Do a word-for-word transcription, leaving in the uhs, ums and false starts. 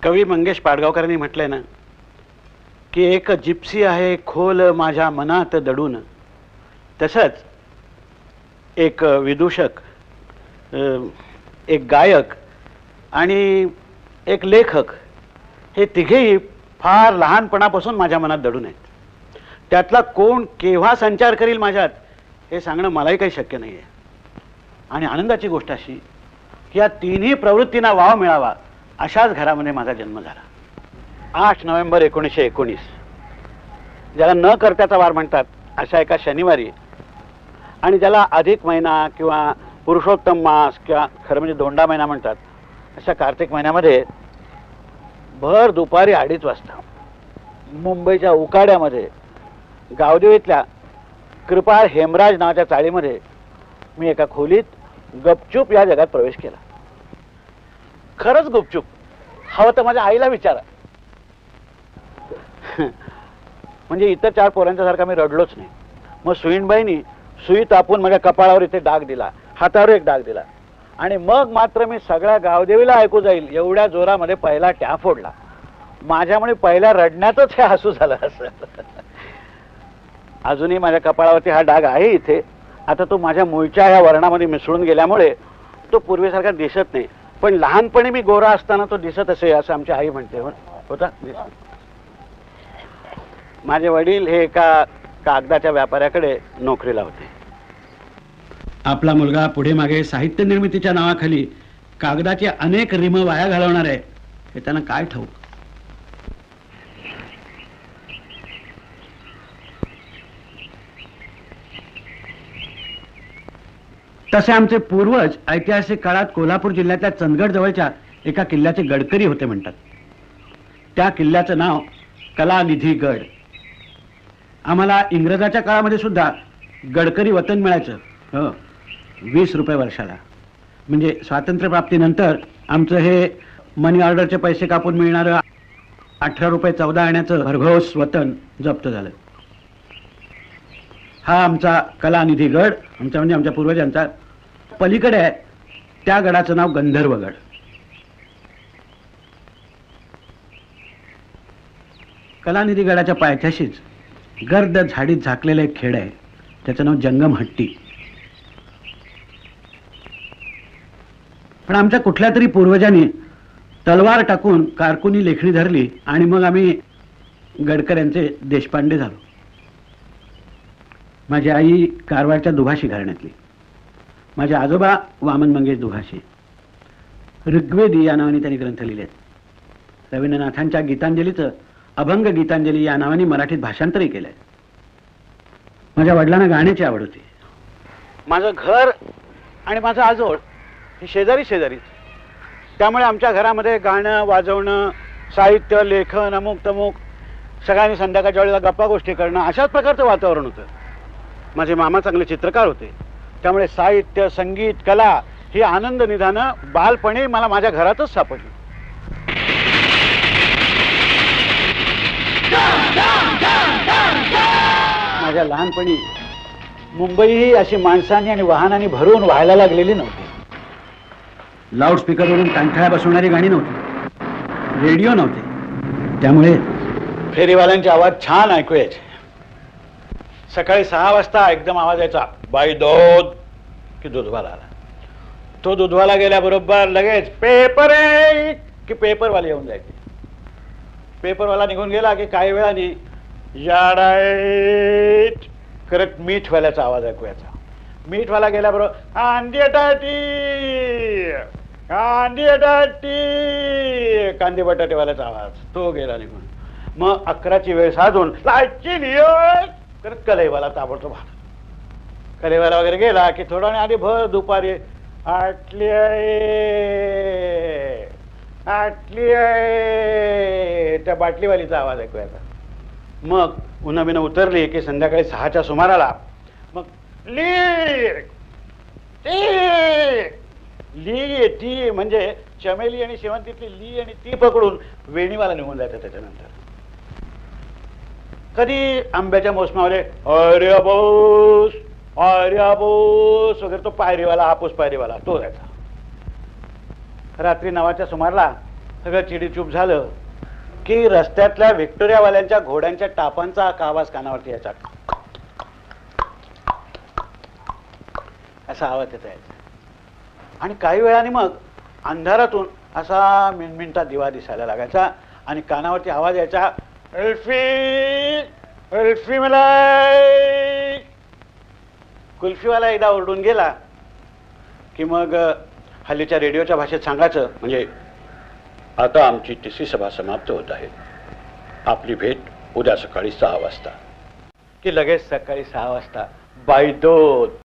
कवी मंगेश पाडगावकरांनी म्हटलंय ना की एक जिप्सी आहे खोल माझ्या मनात दडून, तसंच एक विदूषक, एक गायक आणि एक लेखक हे तिघेही फार लहानपणापासून माझ्या मनात दडून आहेत. त्यातला कोण केव्हा संचार करील माझ्यात हे सांगणं मलाही काही शक्य नाही आहे. आणि आनंदाची गोष्ट अशी की या तिन्ही प्रवृत्तींना वाव मिळावा अशाच घरामध्ये माझा जन्म झाला. आठ नोव्हेंबर एकोणीसशे एकोणीस, ज्याला न करत्याचा वार म्हणतात, अशा एका शनिवारी, आणि ज्याला अधिक महिना किंवा पुरुषोत्तम मास किंवा खरं म्हणजे दोंडा महिना म्हणतात, अशा कार्तिक महिन्यामध्ये भर दुपारी अडीच वाजता मुंबईच्या उकाड्यामध्ये गावदेवीतल्या कृपाळ हेमराज नावाच्या चाळीमध्ये मी एका खोलीत गपचूप या जगात प्रवेश केला. खरंच गुपचूप. हवं तर माझ्या आईला विचारा. म्हणजे इतर चार पोरांच्या सारखा मी रडलोच नाही. मग सुईणबाईंनी सुई तापून माझ्या कपाळावर इथे डाग दिला, हातावर एक डाग दिला, आणि मग मात्र मी सगळ्या गावदेवीला ऐकू जाईल एवढ्या जोरामध्ये पहिला ट्या फोडला. माझ्यामुळे पहिल्या रडण्यातच हे हसू झालं असं. अजूनही माझ्या कपाळावरती हा डाग आहे इथे. आता तो माझ्या मूळच्या ह्या वर्णामध्ये मिसळून गेल्यामुळे तो पूर्वीसारखा दिसत नाही, पण लहानपणी मी गोरा असताना तो दिसत असे असं आमची आई म्हणते. होता माझे वडील हे एका कागदाच्या व्यापाऱ्याकडे नोकरीला होते. आपला मुलगा पुढे मागे साहित्य निर्मितीच्या नावाखाली कागदाचे अनेक रिम वाया घालवणार आहे हे त्यांना काय ठाऊक. तसे आमचे पूर्वज ऐतिहासिक काळात कोल्हापूर जिल्ह्यातल्या चंदगड जवळच्या एका किल्ल्याचे गडकरी होते म्हणतात. त्या किल्ल्याचं नाव कलानिधी गड. आम्हाला इंग्रजाच्या काळामध्ये सुद्धा गडकरी वतन मिळायचं. हो, वीस रुपये वर्षाला. म्हणजे स्वातंत्र्यप्राप्तीनंतर आमचं हे मनी ऑर्डरचे पैसे कापून मिळणारं अठरा रुपये चौदा आण्याचं भरघोस वतन जप्त झालं. हा आमचा कलानिधी गड, आमचा म्हणजे आमच्या पूर्वजांचा. पलीकडे आहे त्या गडाचं नाव गंधर्वगड. कलानिधी गडाच्या पायथ्याशीच गर्द झाडीत झाकलेलं एक खेड आहे, त्याचं नाव जंगमहट्टी. पण आमच्या कुठल्या तरी पूर्वजांनी तलवार टाकून कारकुनी लेखणी धरली आणि मग आम्ही गडकऱ्यांचे देशपांडे झालो. माझी आई कारवारच्या दुभाषी घराण्यातली. माझे आजोबा वामन मंगेश दुभाषी. ऋग्वेदी या नावाने त्यांनी ग्रंथ लिहिलेत. रवींद्रनाथांच्या गीतांजलीचं अभंग गीतांजली या नावाने मराठीत भाषांतरही केलंय. माझ्या वडिलांना गाण्याची आवड होती. माझं घर आणि माझं आजोळ हे शेजारी शेजारीच. त्यामुळे आमच्या घरामध्ये गाणं वाजवणं, साहित्य, लेखन, अमुक तमुक, सगळ्यांनी संध्याकाळच्या वेळेला गप्पा गोष्टी करणं, अशाच प्रकारचं वातावरण होतं. माझे मामा चांगले चित्रकार होते, त्यामुळे साहित्य, संगीत, कला ही आनंद निधानं बालपणी मला माझ्या घरातच सापडली. माझ्या लहानपणी मुंबई ही अशी माणसांनी आणि वाहनांनी भरून व्हायला लागलेली नव्हती. लाऊडस्पीकरवरून कांठळ्या बसवणारी गाणी नव्हती, रेडिओ नव्हते, त्यामुळे फेरीवाल्यांचे आवाज छान ऐकू यायचे. सकाळी सहा वाजता एकदम आवाज यायचा, बाई दूध, की दूधवाला आला. तो दूधवाला गेल्याबरोबर लगेच पेपर आहे की पेपरवाले येऊन जायचे. पेपरवाला निघून गेला की काही वेळाने याडाईट करत मीठवाल्याचा आवाज ऐकू यायचा. मीठवाला गेल्याबरोबर कांदी टाटी, कांदी टाटी, कांदे बटाटेवाल्याचा आवाज, तो गेला निघून. मग अकराची वेळ साधून लाईटची लिओ करत कलेवाला ताबडतोब आला. कलेवाला वगैरे गेला की थोडा वेळ आधी भर दुपारी आटली आहे, आटली आहे, त्या बाटलीवालीचा आवाज ऐकू यायचा. मग उन्हा बिना उतरली की संध्याकाळी सहाच्या सुमाराला मग ली ली ती म्हणजे चमेली आणि शेवंतीतली ली आणि ती पकडून वेणीवाला निघून जायचं. त्याच्यानंतर कधी आंब्याच्या मोसमावले अरे बोस, अरे बोस वगैरे तो पायरीवाला, हापूस पायरीवाला तो जायचा. रात्री नवाच्या सुमारला सगळं चिडीचूप झालं की रस्त्यातल्या व्हिक्टोरियावाल्यांच्या घोड्यांच्या टापांचा आवाज कानावरती यायचा. असा आवाज येत यायचा. आणि काही वेळाने मग अंधारातून असा मिणमिणता दिवा दिसायला लागायचा आणि कानावरती आवाज यायचा, अल्फी अल्फी मलाई. कुल्फीवाला एकदा ओरडून गेला की मग हल्लीच्या रेडिओच्या भाषेत सांगायचं, म्हणजे आता आमची तिसरी सभा समाप्त होत आहे, आपली भेट उद्या सकाळी सहा वाजता. की लगेच सकाळी सहा वाजता बायदोत